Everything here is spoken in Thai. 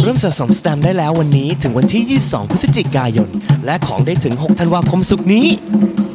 ริ่มสะสมสแตมป์ได้แล้ววันนี้ถึงวันที่ 22 พฤศจิกายนและของได้ถึง 6 ธันวาคมศุกร์นี้